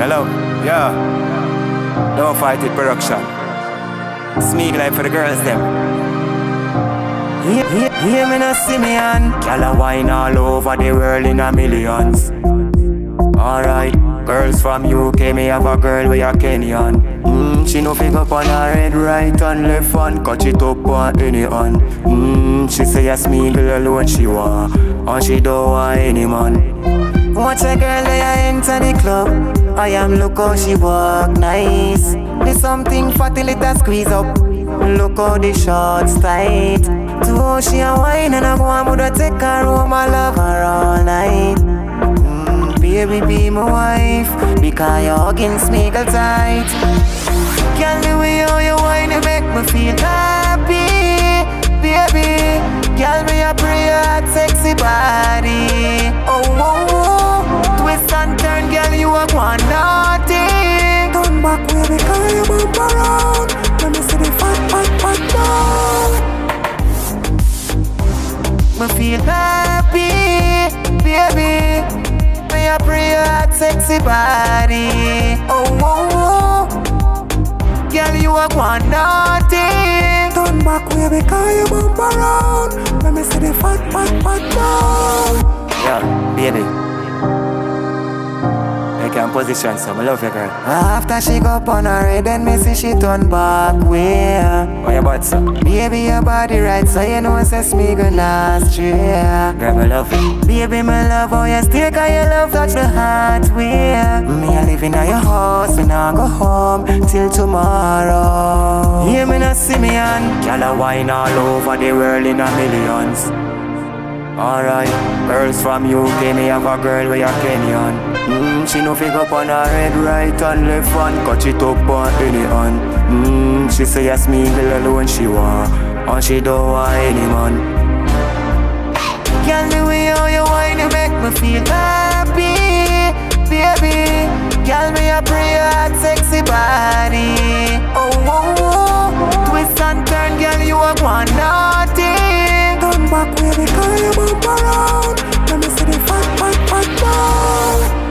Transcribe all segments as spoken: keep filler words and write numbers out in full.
Hello, yeah. Don't fight it, production. Smeag life for the girls, them. Hear, hear, hear me no see me on. Gyal a wine all over the world in a millions. Alright, girls from U K, me have a girl with a Kenyan. Mmm, she no pick up on her head, right and left hand, catch it up on any hand. Mmm, she say yes, me girl alone she want, and she don't want any man. Watch a girl when I enter the club, I am look how she walk nice. There's something fatty little squeeze up, look how the shorts tight. To how she a wine and I go and woulda take her home, I love her all night. Mm, baby be my wife, because your hugging Smeagol tight. Girl, the way how you wine, you make me feel happy, baby. Girl, me a pray your hot sexy body. Oh, oh, oh. Twist and turn, girl, you a one naughty. Turn back, baby, cause you bump around. Let me see the fat, fat, fat down. Me feel happy, baby. Me a pray your hot sexy body. Oh, oh, oh. Girl, you a one naughty. Turn back, baby, cause you bump around. Let me see the fat, fat, fat down. Yeah, baby, I can position, so I love you, girl. After she go up on her head, then me see she turn back where? Oh, your butt, so? Baby, your body right, so you know say Smeagol not stray. Girl, I love you. Baby, me love how you stay, cause your love touch the heart where? Me a live in your house, me nah go home till tomorrow. Hear me not see me on. Gyal a wine all over the world in a millions. Alright, girls from U K, me have a girl with a Kenyan. Mmm, she no pick up on her head, right and left hand, catch it up on any hand. Mmm, she say yes, me girl alone she want, and she don't want any man. Girl, the way how you wine, you make me feel happy, baby. Girl, me a pray your hot sexy body. Oh, oh, oh. Twist and turn, girl, you a one naughty. Turn back, baby, cause you bump around. Let me see the fat, fat, fat down.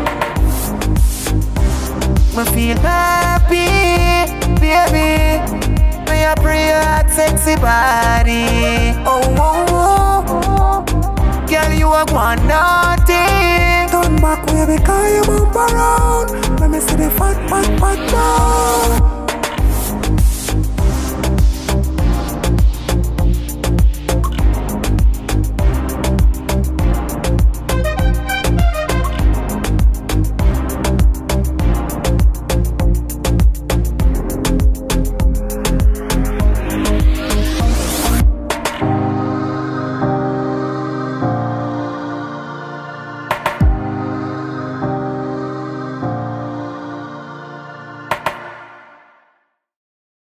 Me feel happy, baby. Me a pray your hot sexy body. Oh, oh, oh. Girl, you a one naughty. Turn back, baby, cause you bump around. Let me see the fat, fat, fat down.